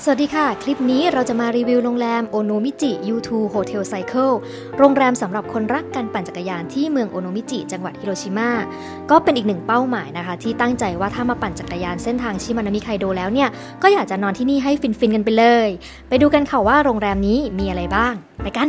สวัสดีค่ะคลิปนี้เราจะมารีวิวโรงแรมโอโนมิจิ U2 Hotel Cycle โรงแรมสำหรับคนรักการปั่นจักรยานที่เมืองโอโนมิจิจังหวัดฮิโรชิมาก็เป็นอีกหนึ่งเป้าหมายนะคะที่ตั้งใจว่าถ้ามาปั่นจักรยานเส้นทางชิมานามิไคโดแล้วเนี่ยก็อยากจะนอนที่นี่ให้ฟินๆกันไปเลยไปดูกันค่ะว่าโรงแรมนี้มีอะไรบ้างไปกัน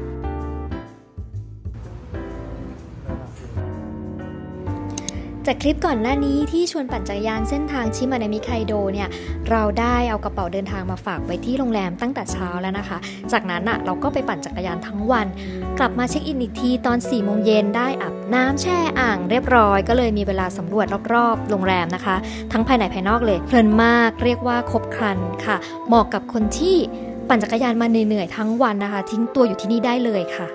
จากคลิปก่อนหน้านี้ที่ชวนปั่นจักรยานเส้นทางชิมานามิไคโดเนี่ยเราได้เอากระเป๋าเดินทางมาฝากไว้ที่โรงแรมตั้งแต่เช้าแล้วนะคะจากนั้นเราก็ไปปั่นจักรยานทั้งวันกลับมาเช็คอินอีกทีตอน 4 โมงเย็นได้อาบน้ำแช่อ่างเรียบร้อยก็เลยมีเวลาสำรวจรอบๆโรงแรมนะคะทั้งภายในภายนอกเลยเพลินมากเรียกว่าครบครันค่ะเหมาะกับคนที่ปั่นจักรยานมาเหนื่อยๆทั้งวันนะคะทิ้งตัวอยู่ที่นี่ได้เลยค่ะ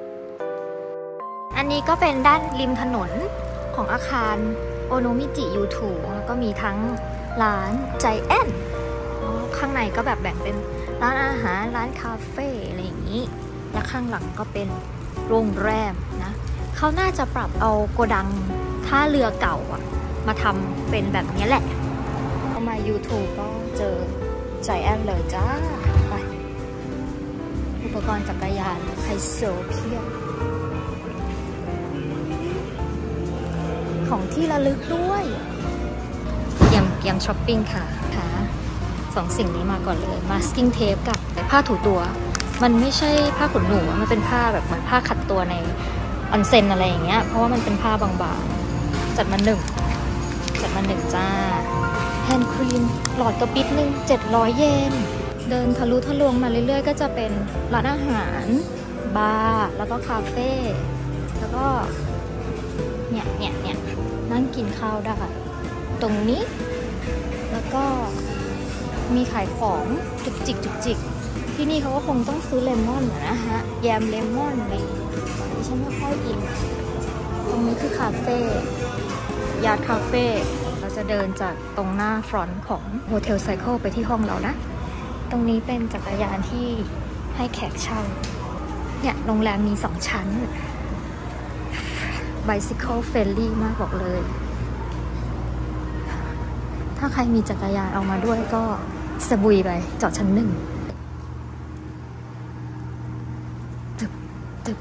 อันนี้ก็เป็นด้านริมถนนของอาคารโอโนมิจิ U2 แล้วก็มีทั้งร้านใจแอนข้างในก็แบบแบ่งเป็นร้านอาหารร้านคาเฟ่อะไรอย่างนี้และข้างหลังก็เป็นโรงแรมนะเขาน่าจะปรับเอาโกดังท่าเรือเก่ามาทำเป็นแบบนี้แหละพอมา U2 ก็เจอใจแอนเลยจ้าไปอุปกรณ์จักรยานไฮโซเพียบของที่ระลึกด้วยยังช้อปปิ้งค่ะสองสิ่งนี้มาก่อนเลยมาสกิ้งเทปกับผ้าถูตัวมันไม่ใช่ผ้าขนหนูมันเป็นผ้าแบบเหมือนผ้าขัดตัวในออนเซ็นอะไรอย่างเงี้ยเพราะว่ามันเป็นผ้าบางๆจัดมาหนึ่งจ้าแฮนด์ครีมหลอดกระปิดนึง700 เยนเดินทะลุทะลวงมาเรื่อยๆก็จะเป็นร้านอาหารบาร์แล้วก็คาเฟ่แล้วก็เนี่ยนั่งกินข้าวได้ตรงนี้แล้วก็มีขายของจุกจิกที่นี่เขาก็คงต้องซื้อเลมอนนะฮะแยมเลมอนอะไรที่ฉันไม่ค่อยกินตรงนี้คือคาเฟ่ยาร์ดคาเฟ่เราจะเดินจากตรงหน้าฟรอนต์ของโฮเทลไซเคิลไปที่ห้องเรานะตรงนี้เป็นจักรยานที่ให้แขกเช่าเนี่ยโรงแรมมี2 ชั้นBicycle Friendly มากบอกเลยถ้าใครมีจักรยานเอามาด้วยก็สบุยไปจอดชั้น 1ตึบ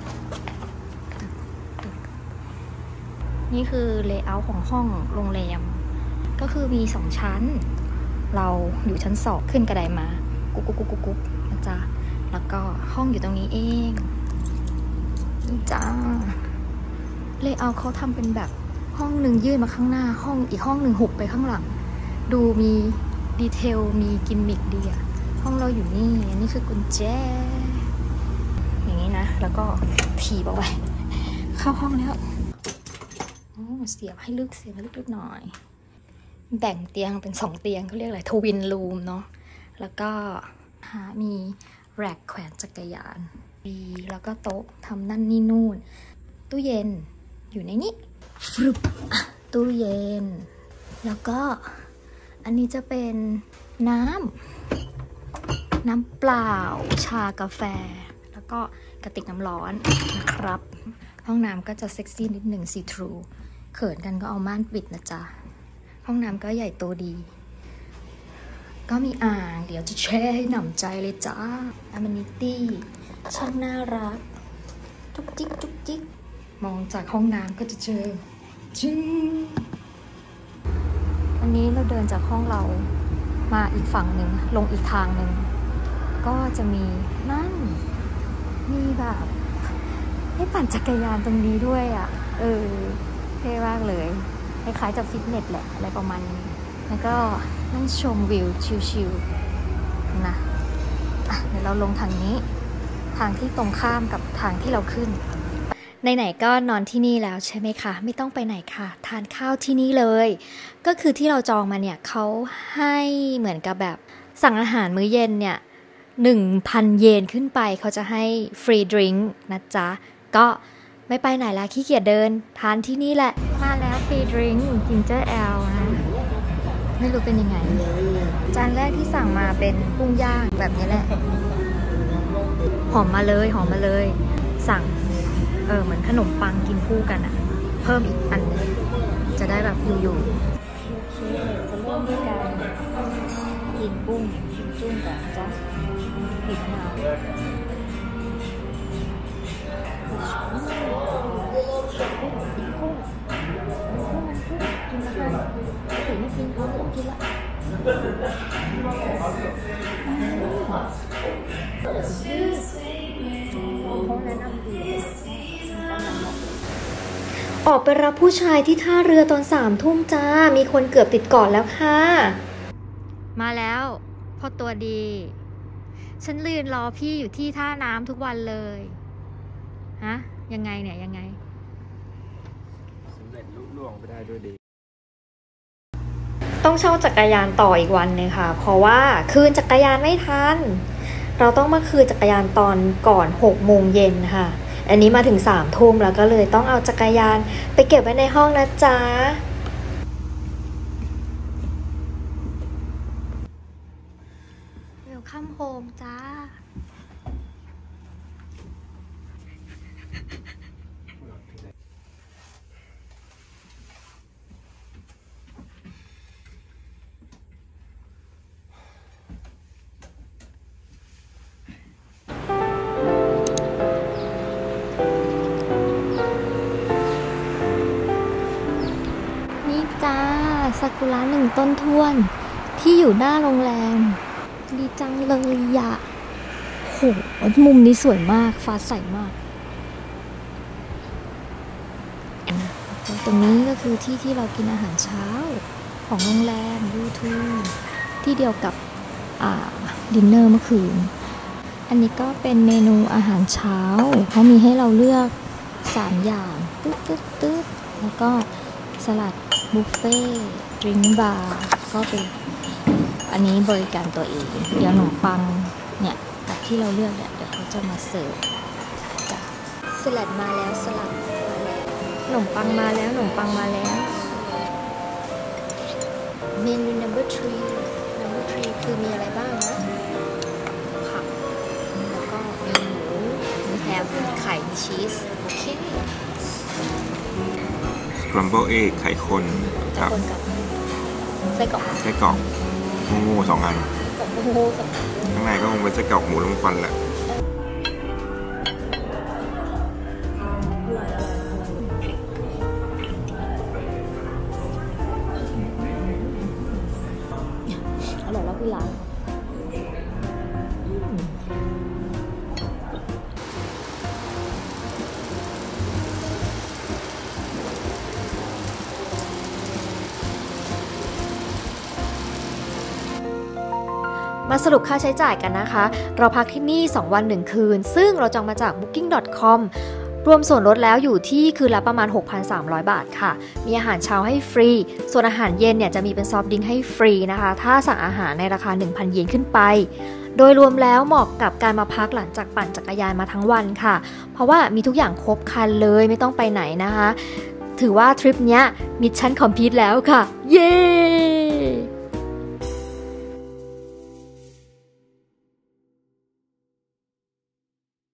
นี่คือเลเยอร์ของห้องโรงแรมก็คือมี2 ชั้นเราอยู่ชั้น 2ขึ้นกระไดมากุ๊กนะจ๊ะแล้วก็ห้องอยู่ตรงนี้เองนี่จ้าเลเยอร์เขาทำเป็นแบบห้องหนึ่งยื่นมาข้างหน้าห้องอีกห้องหนึ่งหุบไปข้างหลังดูมีดีเทลมีกิมมิคดีอะห้องเราอยู่นี่นี่คือกุญแจอย่างนี้นะแล้วก็ถีบเอาไว้เข้าห้องแล้วเสียบให้ลึกหน่อยแบ่งเตียงเป็น2 เตียงเขาเรียกอะไรทวินรูมเนาะแล้วก็มีแร็คแขวนจักรยานแล้วก็โต๊ะทำนั่นนี่นู่นตู้เย็นอยู่ในนี้ฟลุปตู้เย็นแล้วก็อันนี้จะเป็นน้ำเปล่าชากาแฟแล้วก็กระติกน้ำร้อนนะครับห้องน้ำก็จะเซ็กซี่นิดหนึ่งซีทรูเขินกันก็เอาม่านปิดนะจ๊ะห้องน้ำก็ใหญ่โตดีก็มีอ่างเดี๋ยวจะแช่ให้หนำใจเลยจ้าอเมนิตี้ช่างน่ารักจุกจิกมองจากห้องน้ำก็จะเจออันนี้เราเดินจากห้องเรามาอีกฝั่งหนึ่งลงอีกทางหนึ่งก็จะมีนั่นมีแบบให้ปั่นจักรยานตรงนี้ด้วยเท่มากเลยคล้ายๆกับฟิตเนสแหละอะไรประมาณนี้แล้วก็นั่งชมวิวชิลๆนะเดี๋ยวเราลงทางนี้ทางที่ตรงข้ามกับทางที่เราขึ้นไหนๆก็นอนที่นี่แล้วใช่ไหมคะไม่ต้องไปไหนค่ะทานข้าวที่นี่เลยก็คือที่เราจองมาเนี่ยเขาให้เหมือนกับแบบสั่งอาหารมื้อเย็นเนี่ย 1,000 เยนขึ้นไปเขาจะให้ฟรีดริงก์นะจ๊ะก็ไม่ไปไหนแล้วขี้เกียจเดินทานที่นี่แหละมาแล้วฟรีดริงก์จินเจอร์แอลนะไม่รู้เป็นยังไงจานแรกที่สั่งมาเป็นกุ้งย่างแบบนี้แหละหอมมาเลยสั่งเหมือนขนมปังกินคู่กันอะเพิ่มอีกอันนึงจะได้แบบอยู่จะเริ่มด้วยกันกินกุ้งจุ้งก่อนจ้ะบีบมะนาวกินแล้วค่ะถึงไม่กินเขาไม่ต้องกินละเขาแนะนำดีออกไปรับผู้ชายที่ท่าเรือตอน3 ทุ่มจ้ามีคนเกือบติดเกาะแล้วค่ะมาแล้วพ่อตัวดีฉันยืนรอพี่อยู่ที่ท่าน้ำทุกวันเลยฮะยังไงเนี่ยยังไงสำเร็จลุล่วงไปได้ด้วยดีต้องเช่าจักรยานต่ออีกวันนึงค่ะเพราะว่าคืนจักรยานไม่ทันเราต้องมาคืนจักรยานตอนก่อน6 โมงเย็นค่ะอันนี้มาถึง3 ทุ่มแล้วก็เลยต้องเอาจักรยานไปเก็บไว้ในห้องนะจ๊ะเวลคัมโฮมจ้าซากุระ1 ต้นท้วนที่อยู่หน้าโรงแรมดีจังเลยอะโหมุมนี้สวยมากฟ้าใสมากตรงนี้ก็คือที่เรากินอาหารเช้าของโรงแรมยูทูที่เดียวกับดินเนอร์เมื่อคืนอันนี้ก็เป็นเมนูอาหารเช้าเขามีให้เราเลือก3 อย่างตึ๊ดแล้วก็สลัดบุฟเฟ่ดริงก์บาร์ก็เป็นอันนี้บริการตัวเองเดี๋ยวขนมปังเนี่ยกับที่เราเลือกเนี่ยเดี๋ยวเขาจะมาเสิร์ฟจ้ะสลัดมาแล้วสลัดมาแล้วขนมปังมาแล้วขนมปังมาแล้วเมนู number 3 คือมีอะไรบ้างนะผักแล้วก็มีหมูมีแฮมมีไข่มีชีสโอเค Scramble egg ไข่คนครับไส้กรอกงู2 อันข้างในก็คงเป็นไส้กรอกหมูลมควันแหละอร่อยแล้วพี่ร้านมาสรุปค่าใช้จ่ายกันนะคะเราพักที่นี่2 วัน 1 คืนซึ่งเราจองมาจาก booking.com รวมส่วนลดแล้วอยู่ที่คืนละประมาณ 6,300 บาทค่ะมีอาหารเช้าให้ฟรีส่วนอาหารเย็นเนี่ยจะมีเป็นซอฟต์ดริงก์ให้ฟรีนะคะถ้าสั่งอาหารในราคา 1,000 เยนขึ้นไปโดยรวมแล้วเหมาะกับการมาพักหลังจากปั่นจักรยานมาทั้งวันค่ะเพราะว่ามีทุกอย่างครบครันเลยไม่ต้องไปไหนนะคะถือว่าทริปเนี้ยมิชชั่นคอมพลีทแล้วค่ะเย้